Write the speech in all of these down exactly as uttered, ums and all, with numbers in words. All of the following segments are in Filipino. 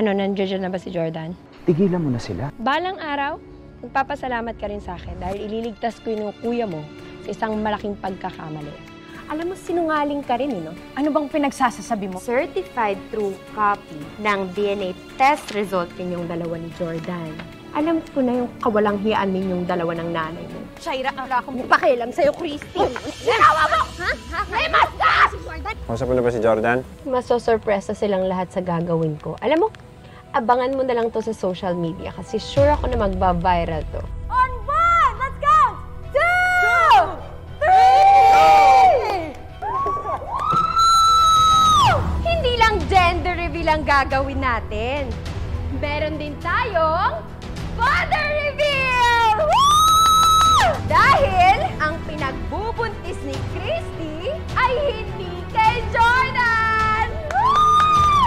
Ano, nandiyan na ba si Jordan? Tigilan mo na sila. Balang araw, magpapasalamat ka rin sa akin dahil ililigtas ko yung kuya mo sa isang malaking pagkakamali. Alam mo, sinungaling ka rin, eh, no? Ano bang pinagsasasabi mo? Certified true copy ng D N A test result ninyong dalawa ni Jordan. Alam ko na yung kawalang hiyaan ninyong dalawa ng nanay mo. Shaira, wala akong pakialam sa'yo, Christy. Ginawa mo! Ha? Ha? May maska! Si Jordan! Kausap mo na ba si Jordan? Masosurpresa silang lahat sa gagawin ko. Alam mo, abangan mo na lang to sa social media kasi sure ako na magba-viral to. On one! Let's go! Two! Three! Hindi lang gender reveal ang gagawin natin. Meron din tayong father reveal! Woo! Dahil ang pinagbubuntis ni Christy ay hindi kay Jordan! Woo!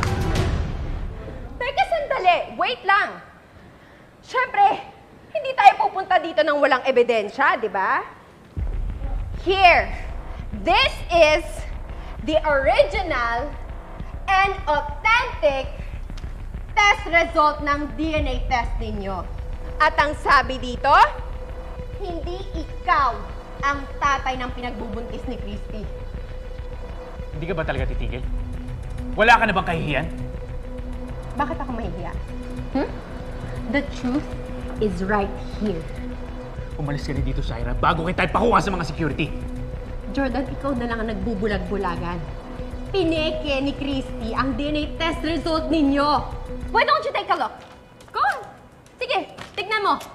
Teka, sandali. Wait lang. Siyempre, hindi tayo pupunta dito ng walang ebidensya, di ba? Here, this is the original and authentic test result ng D N A test ninyo. At ang sabi dito, hindi ikaw ang tatay ng pinagbubuntis ni Christy. Hindi ka ba talaga titigil? Wala ka na bang kahihiyan? Bakit ako mahihiya? Hmm? The truth is right here. Umalis ka na dito, Shaira, bago kita ipakuha sa mga security. Jordan, ikaw na lang ang nagbubulag-bulagan. Pineke ni Christy ang D N A test result ninyo. Why don't you take a look? Go on. Sige, tignan mo.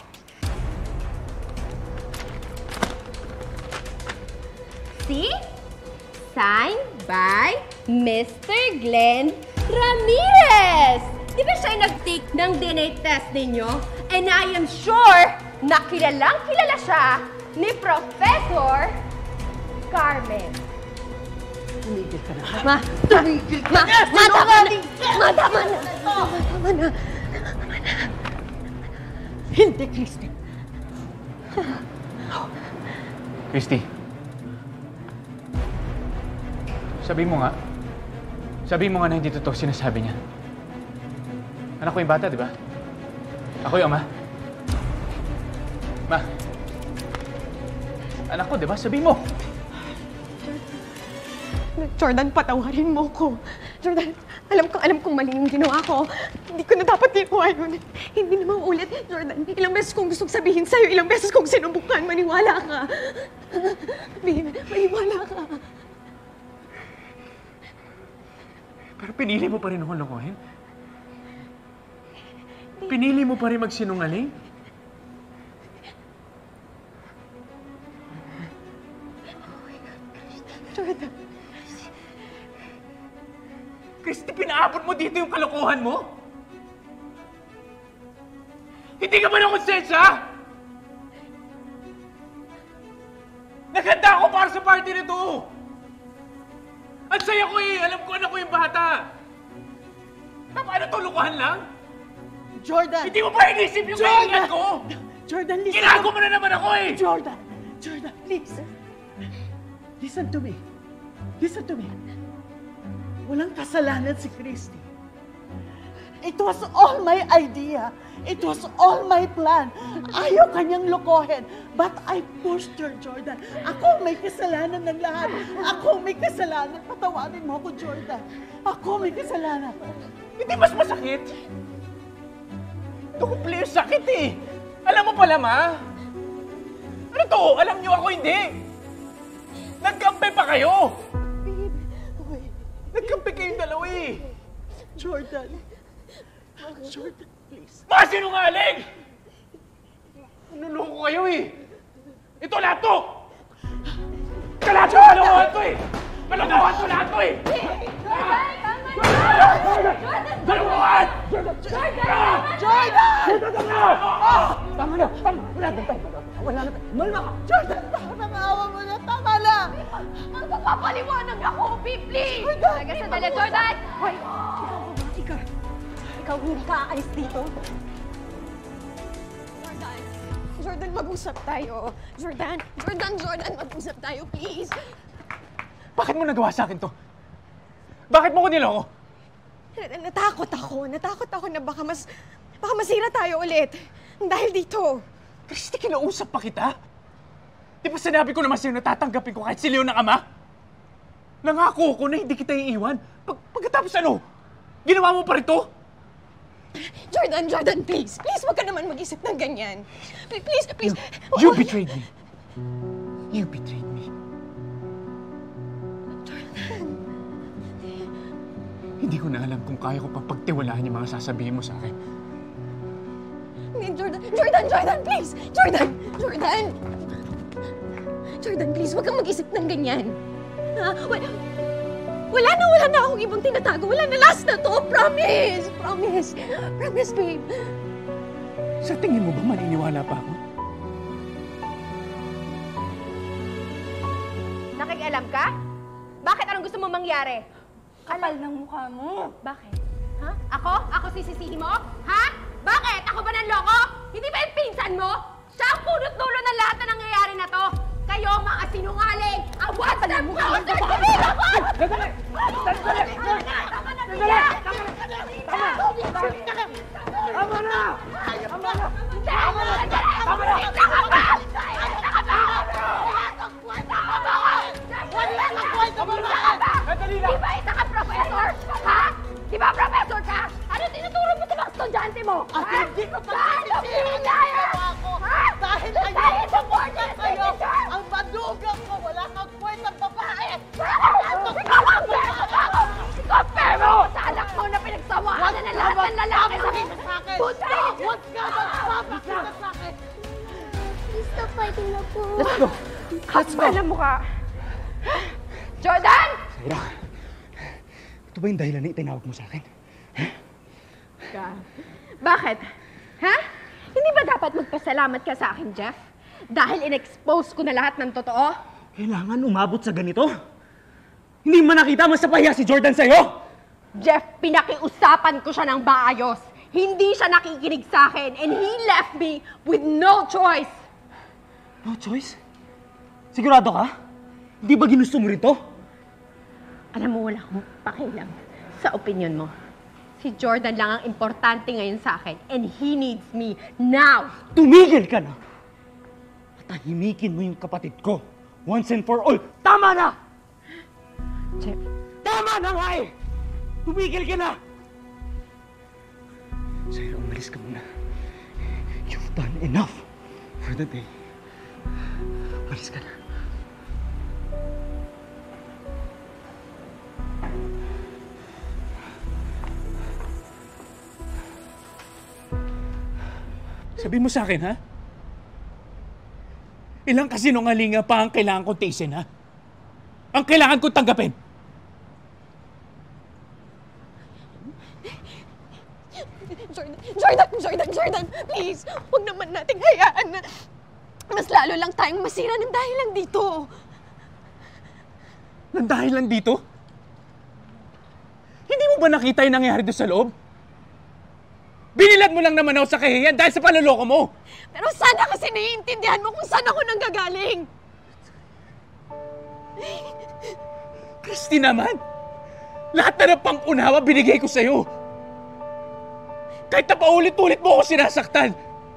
See? Signed by Mister Glenn Ramirez. Di ba siya nag-take ng D N A test ninyo? And I am sure na kilalang kilala siya ni Professor Carmen. Tumigil ka na. Ma! Tumigil ka! Ma! Ma! Tama na! Ma! Tama na! Tama na! Tama na! Hindi, Christy. Christy. Sabi mo nga. Sabi mo nga na hindi totoo sinasabi niya. Anak ko yung bata, di ba? Ako yung ama. Ma. Anak ko, di ba? Sabi mo. Jordan, patawarin mo ko. Jordan, alam kong alam kong mali yung ginawa ko. Hindi ko na dapat ginawa yun. Hindi na maulit. Jordan, ilang beses kong gustong sabihin sa'yo, ilang beses kong sinubukan. Maniwala ka. Babe, maniwala ka. Pero pinili mo pa rin akong lokohin? Pinili mo pa rin magsinungaling? Jordan. Christy, pinaabot mo dito yung kalokohan mo? Hindi ka ba ng konsensya? Naghanda ako para sa party nito! Ang saya ko eh! Alam ko anak ko yung bata! Paano to, lukuhan lang? Jordan! Hindi mo ba inisip yung kahilingan ko? Jordan, listen. Ginago mo na naman ako eh! Jordan! Jordan, listen. Listen to me. Listen to me. Walang kasalanan si Christy. It was all my idea. It was all my plan. Ayaw kanyang lokohin. But I pushed her, Jordan. Ako may kasalanan ng lahat. Ako may kasalanan. Patawarin mo ako, Jordan. Ako may kasalanan. Hindi mas masakit? Doble yung sakit eh. Alam mo pala, ma? Ano to? Alam niyo ako hindi. Nagkampi pa kayo. Babe, wait. Nagkampi kayong dalawa eh. Jordan. Jordan, please. Mga sinungaling! Nuloko kayo eh. Ito lahat to! Ito lahat to! Kalokohan to eh! Kalokohan to lahat to eh! Kalokohan! Jordan! Jordan! Tama na! Tama! Wala na tayo! Wala na tayo! Malma ka! Jordan! Parang awa mo na! Tama na! Magpapaliwanag ako, please! Talaga sandali, Jordan! Hoy! Ikaw, ikaw hindi ka aalis dito. Jordan! Jordan, mag-usap tayo. Jordan! Jordan! Jordan! Mag-usap tayo, please! Bakit mo nagawa sa akin to? Bakit mo ko niloko? Natakot ako. Natakot ako na baka mas... Baka masira tayo ulit. Dahil dito. Christy, kinausap pa kita? Di ba sinabi ko naman sa'yo na tatanggapin ko kahit si Leo ng ama? Nangako ko na hindi kita iiwan. Pag, pagkatapos ano? Ginawa mo pa rito? Jordan, Jordan, please. Please, wag ka naman mag-isip ng ganyan. Please, please, please. You, you betrayed me. You betrayed me. Jordan. Hindi ko na alam kung kaya ko pang pagtiwalaan yung mga sasabihin mo sa akin. Hindi, Jordan, Jordan, Jordan, please! Jordan! Jordan! Jordan, please, wag kang mag-isip ng ganyan. Ha? Wala, wala na, wala na akong ibang tinatago. Wala na, last na to. Promise! Promise! Promise, babe. Sa tingin mo ba maniniwala pa ako? Nakikialam ka? Bakit? Anong gusto mo mangyari? Kapal ng mukha mo. Bakit? Ha? Ako? Ako sisisihin mo? Ha? Bakit? Ako ba nanloko? Hindi ba yung pinsan mo? Siya ang punot-dulo ng lahat na nangyayari na to. Kayo, mga sinungaling! Ang what's the point? Sandali! Sandali! Sandali! Tama na! Tama na! Tama na! Tama na! Tama na! Di ba isa ka professor? Ha? Di ba professor ka? Ano tinuturo mo sa mga estudyante mo? At hindi ko pa sisisihin ako! Ha? Dahil Dahil ayun sa ko board na ng sa'yo! teacher! Ang badugang ko! Wala kang kwentang babae! Compare mo sa anak mo na pinagsawahan na ng lahat ng lalaki sa sa akin! Butay! Huwag ka magpapakita sa akin! Please stop fighting na po. Let's go! Let's go! Ano mo ka? Jordan! Zaira, ito ba yung dahilan na itinawag mo sa akin? Bakit? Ha? Hindi ba dapat magpasalamat ka sa akin, Jeff? Dahil in-expose ko na lahat ng totoo? Kailangan umabot sa ganito? Hindi mo nakita mas napahiya si Jordan sa'yo? Jeff, pinakiusapan ko siya ng maayos. Hindi siya nakikinig sa akin and he left me with no choice. No choice? Sigurado ka? Hindi ba ginusto mo rito? Alam mo, wala akong pakialam sa opinion mo. Si Jordan lang ang importante ngayon sa akin and he needs me now. Tumigil ka na! Tahimikin mo yung kapatid ko. Once and for all. Tama na! Jeff, Tama na nga eh! Tumigil ka na! Zaira, umalis ka muna. You've done enough for the day. Umalis ka na. Sabi mo sa akin, ha? Ilang kasinungalinga pa ang kailangan kong tiisin, ha? Ang kailangan kong tanggapin. Jordan, Jordan, Jordan, Jordan, please. Huwag naman nating hayaan na mas lalo lang tayong masira ng dahil lang dito. Nang dahil lang dito? Hindi mo ba nakita yung nangyari doon sa loob? Binilad mo lang naman ako sa kahihiyan dahil sa panloloko mo. Pero sana kasi naiintindihan mo kung saan ako nanggagaling. Christy naman! Lahat na ng pang-unawa binigay ko sa'yo. Kahit na paulit-ulit mo ako sinasaktan.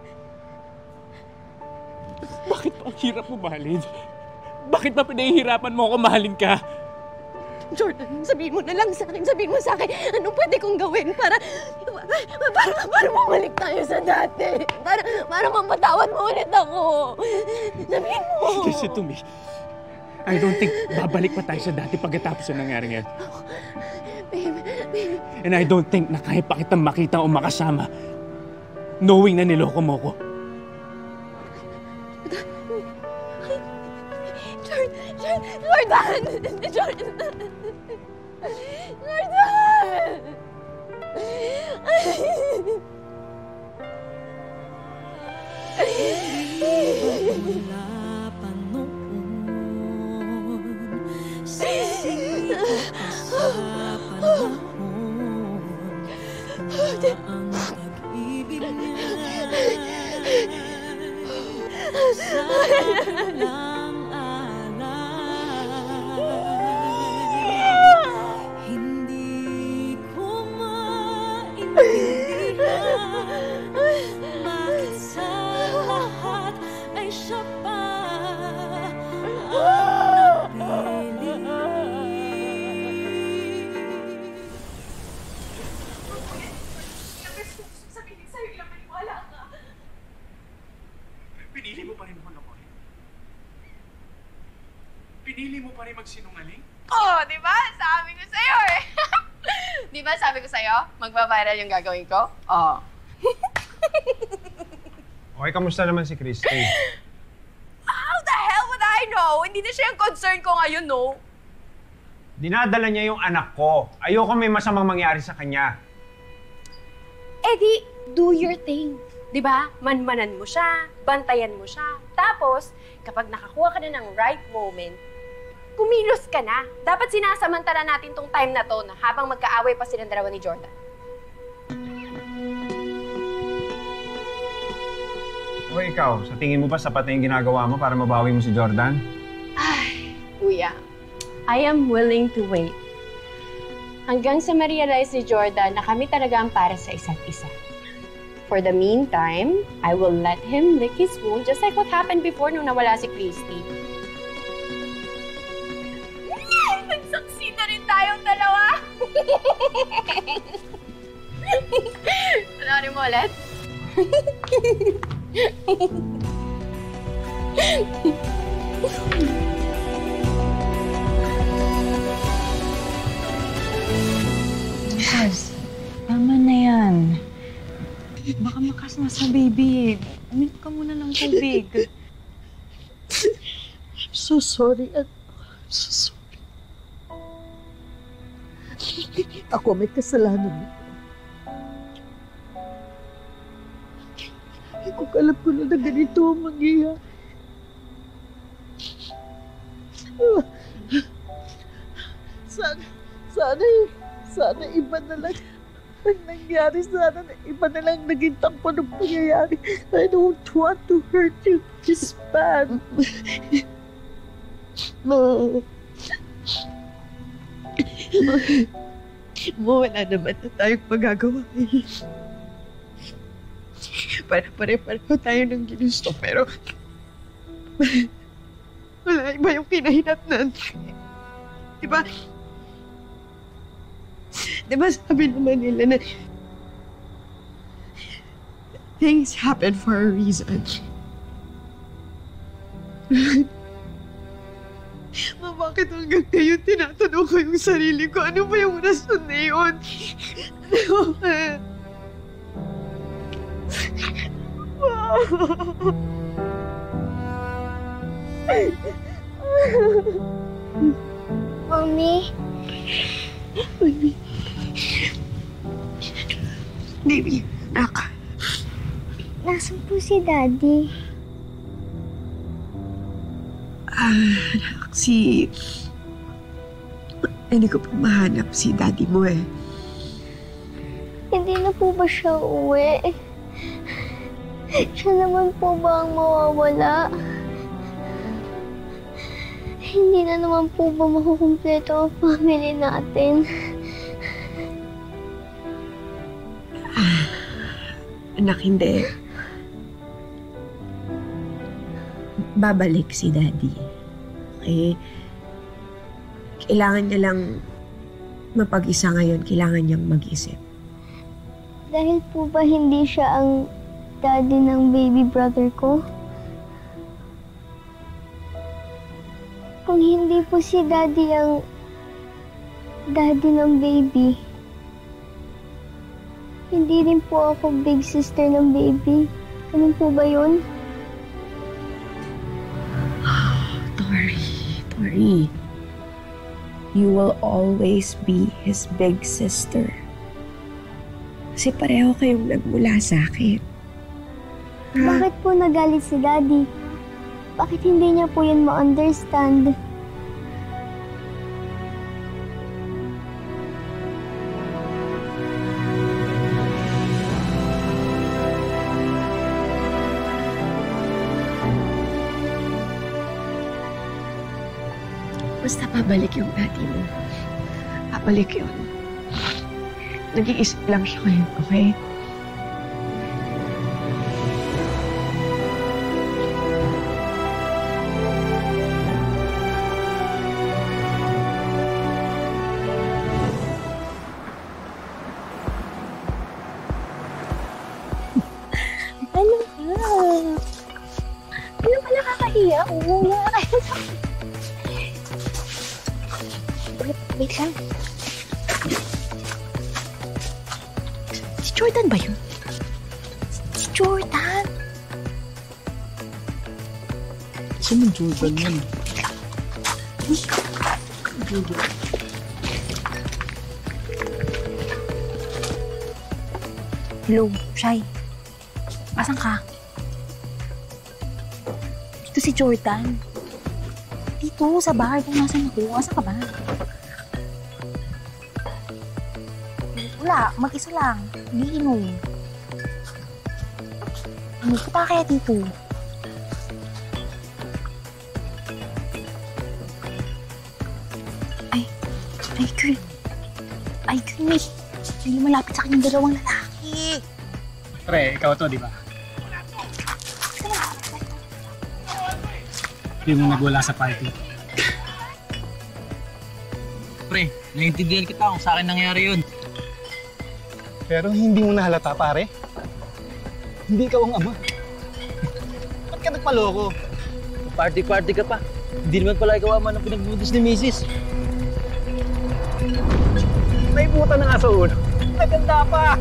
Bakit pa ang hirap mo mahalin? Bakit pa pinahihirapan mo ako mahalin ka? Jordan, sabihin mo na lang sa akin, sabihin mo sa akin, anong pwede kong gawin para, para, para bumalik tayo sa dati. Para, para mapatawad mo ulit ako. Sabihin mo. Listen to me. I don't think babalik pa tayo sa dati pagkatapos ng nangyari ngayon. Babe, babe. And I don't think na kaya pa kitang makita o makasama knowing na niloko mo ko. Jordan! Jordan! Jordan! Wala pa noon, sisipot pa sa panahon, ang pag-ibig niya sa walang alay. Hindi ko ma pinili mo pa rin magsinungaling? Oh, di ba? Sabi ko sa'yo eh. Di ba sabi ko sa'yo, magba-viral yung gagawin ko? Oh. Okay, kamusta naman si Christy? How the hell would I know? Hindi na siya yung concern ko ngayon, no? Dinadala niya yung anak ko. Ayoko may masamang mangyari sa kanya. Eh di, do your thing. Di ba? Manmanan mo siya, bantayan mo siya. Tapos, kapag nakakuha ka na ng right moment, kumilos ka na. Dapat sinasamantala natin tong time na to na habang magkaaway pa silang dalawa ni Jordan. O ikaw, sa tingin mo ba sapat na yung ginagawa mo para mabawi mo si Jordan? Ay, kuya. I am willing to wait. Hanggang sa ma-realize ni Jordan na kami talaga ang para sa isa't isa. For the meantime, I will let him lick his wound just like what happened before nung nawala si Christy. Nag-succeed na rin tayong dalawa! Panoorin mo ulit? Mars, tama na yan. Baka makas na sa baby. Uminom ka muna ng tubig. I'm so sorry. I'm so sorry. Ako may kasalanan nito. Hindi ko alam ko na na ganito ang mangyayari. Sana, sana, sana iba na lang ang nangyari. Sana iba na lang naging tampo ng pangyayari. I don't want to hurt you this bad. No. Mo, wala naman na tayong magagawa. Pare-pare-pareho tayo ng ginusto, pero wala iba yung kinahinatnan. Diba? Diba sabi naman nila na things happen for a reason. Ma, bakit hanggang ngayon tinatanong ko yung sarili ko? Ano ba yung rason na yun? Ano ba? Mommy? Baby. Baby, anak. Nasaan po si Daddy? Ah, anak, si... Hindi ko pa mahanap si Daddy mo eh. Hindi na po ba siya uwi? Siya naman po ba ang mawawala? Hindi na naman po ba makukumpleto ang family natin? Ah, anak, hindi. Babalik si Daddy. Okay? Kailangan niya lang mapag-isa ngayon. Kailangan niyang mag-isip. Dahil po ba hindi siya ang daddy ng baby brother ko? Kung hindi po si Daddy ang daddy ng baby, hindi rin po ako big sister ng baby. Ganun po ba yun? Tori, Tori. You will always be his big sister. Kasi pareho kayong nagmula sa akin. Bakit po nagalit si Daddy? Bakit hindi niya po yun ma-understand? Basta pabalik yung daddy mo. Pabalik yun. Nag-iisip lang siya ngayon, okay? Ano ka? Ano ka nakakahiya? Umuya kayo sa... Wait lang. Si Jordan ba yun? Si Jordan! Sino Jordan yun? Jordan. Hello, Shai. Asan ka? Dito si Jordan. Dito, sa bar. Kung nasan ako. Asan ka ba? Wala, mag-isa lang. Umiinom. Ano pa kaya dito? Ay, ay, girl. Ay, girl, may, may malapit sa kanyang dalawang lalaki. Pre, ikaw to, di ba? Hindi mo nagwala sa party. Pre, naiintindihan kita kung sa akin nangyari yun. Pero hindi mo nahalata, pare. Hindi ikaw ang ama. Ba't ka nagpaloko? Party-party ka pa. Hindi naman pala ikaw ama ng pinagbudos ni Missus May buta na nga sa ulo. Naganda pa!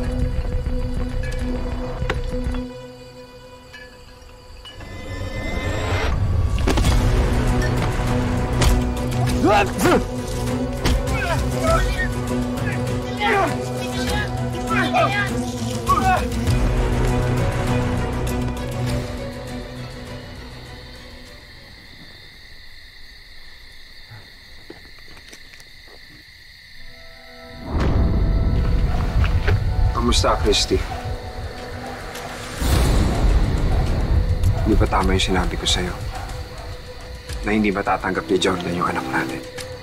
Kamusta, Christy? Hindi ba tama yung sinabi ko sa'yo? Na hindi matatanggap ni Jordan yung anak natin?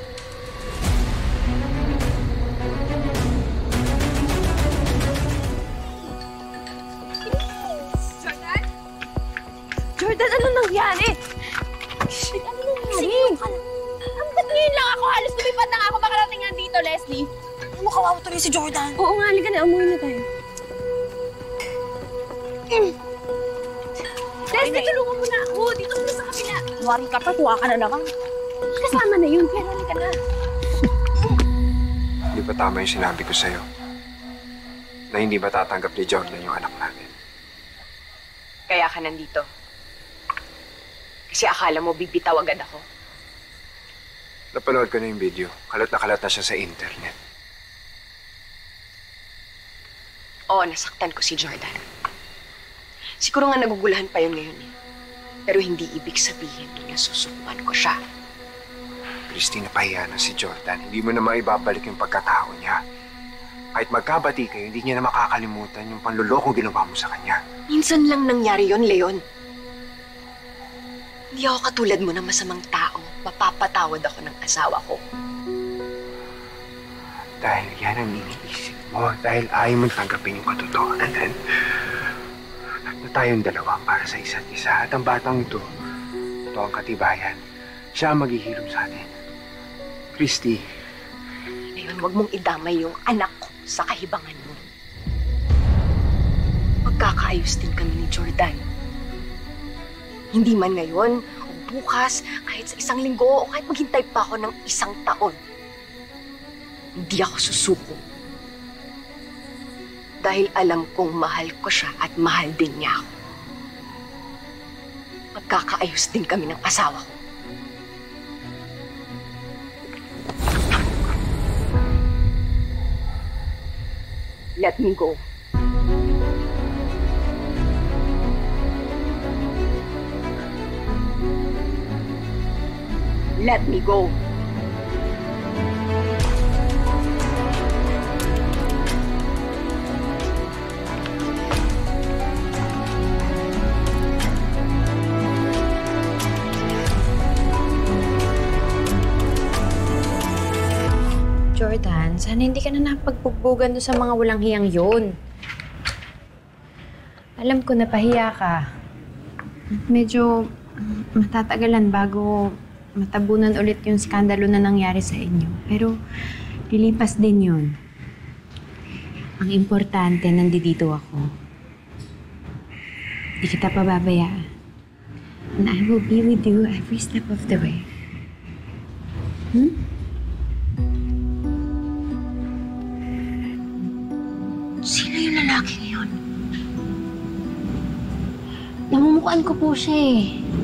Jordan? Jordan, ano nangyari? Shit, ano nangyari? Ang ba't ngayon lang ako? Halos lumipad na nga ako makarating nga dito, Leslie. Ano mo kawawa tuloy si Jordan? Oo nga, halika na. Umuwi na tayo. Mm. Leslie, tulungan mo na ako. Dito muna sa kabila. Wari ka pa, tuwa ka na naman. Kasama na yun, pero halika na. Hindi ba tama yung sinabi ko sa'yo? Na hindi matatanggap ni Jordan yung anak natin? Kaya ka nandito. Kasi akala mo bibitaw agad ako. Napanood ko na yung video. Kalat na kalat na siya sa internet. Oo, nasaktan ko si Jordan. Siguro nga nagugulahan pa yun ngayon eh. Pero hindi ibig sabihin na susukuan ko siya. Christy, napahiya na si Jordan. Hindi mo na maibabalik yung pagkatao niya. Kahit magkabati kayo, hindi niya na makakalimutan yung panlulokong ginawa mo sa kanya. Minsan lang nangyari yon, Leon. Hindi ako katulad mo na masamang tao. Mapapatawad ako ng asawa ko. Dahil yan ang iniisip mo. Dahil ayaw mong tanggapin yung katotohanan. Na tayong dalawa para sa isa't isa. At ang batang ito, ito ang katibayan. Siya ang maghihilom sa atin. Christy. Leon, huwag mong idamay yung anak ko sa kahibangan mo. Magkakaayos din kami ni Jordan. Hindi man ngayon, o bukas, kahit sa isang linggo, o kahit maghintay pa ako ng isang taon. Hindi ako susuko. Dahil alam kong mahal ko siya at mahal din niya ako. Magkakaayos din kami ng asawa ko. Let me go. Let me go. Jordan, sana hindi ka na napagpugbugan doon sa mga walang hiyang yun. Alam ko napahiya ka. Medyo matatagalan bago matabunan ulit yung skandalo na nangyari sa inyo. Pero lilipas din yun. Ang importante, nandito ako. Hindi kita pababayaan. And I will be with you every step of the way. Hmm? namumukaan ko po siya eh.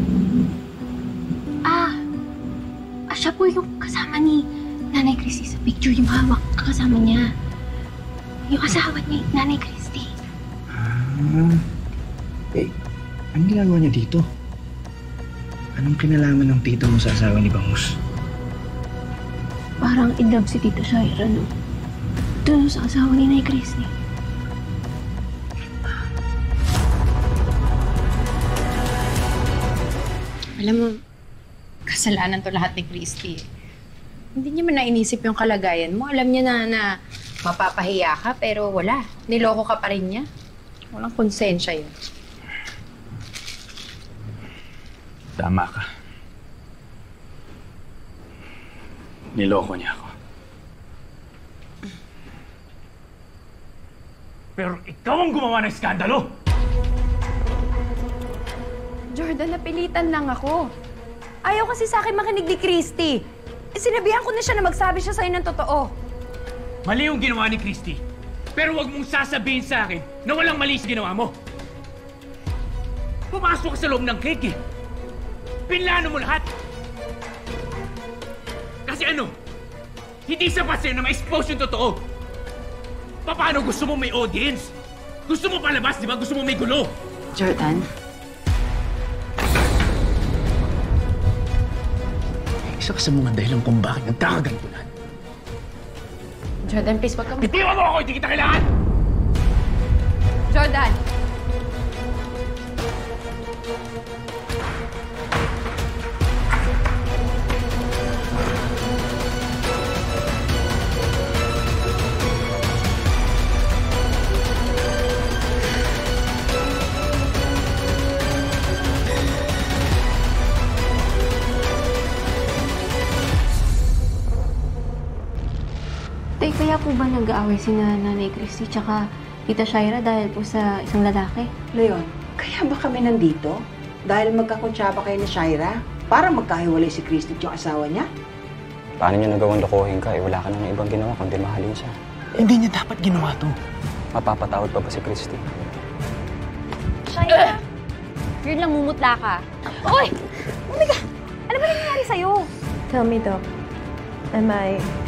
Ah, ah, siya po yung kasama ni Nanay Christy sa picture, yung hawak kasama niya. Yung asawa ni Nanay Christy. Ah, eh, anong ginagawa niya dito? Anong kinalaman ng tito mo sa asawa ni Bangus? Parang in love si Tita Shaira, no? Doon sa asawa ni Nanay Christy. Alam mo, kasalanan to lahat ni Christy. Hindi niya man nainisip yung kalagayan mo. Alam niya na na mapapahiya ka, pero wala. Niloko ka pa rin niya. Walang konsensya yun. Tama ka. Niloko niya ako. Pero ikaw ang gumawa ng skandalo! Jordan, napilitan lang ako. Ayaw kasi sa akin makinig ni Christy. Eh, sinabihan ko na siya na magsabi siya sa'yo ng totoo. Mali yung ginawa ni Christy. Pero wag mong sasabihin sa akin na walang mali sa ginawa mo. Pumasok ka sa loob ng cake eh. Pinlano mo lahat. Kasi ano? Hindi sapat sa'yo na ma-expose yung totoo. Paano gusto mo may audience? Gusto mo palabas, di ba? Gusto mo may gulo. Jordan? Isa ka sa mga dahilan kung bakit nagkakagantunan. Jordan, please, wag ka... Bitiwan mo ako! Hindi kita kailangan! Jordan! Tay, kaya po ba nag-aaway si Nanay Christy tsaka Tita Shaira dahil po sa isang lalaki? Leon, kaya ba kami nandito? Dahil magkakuntsaba kayo ni Shaira para magkahiwalay si Christy at yung asawa niya? Paano niyo nagawang lokohin ka? Eh, wala ka nang ibang ginawa kundi mahalin siya. Hindi niya dapat ginawa to. Mapapatawad pa ba si Christy? Shaira! Weird lang, mumutla ka. Uy! Umiga! Ano ba nangyayari sa'yo? Tell me, Doc. Am I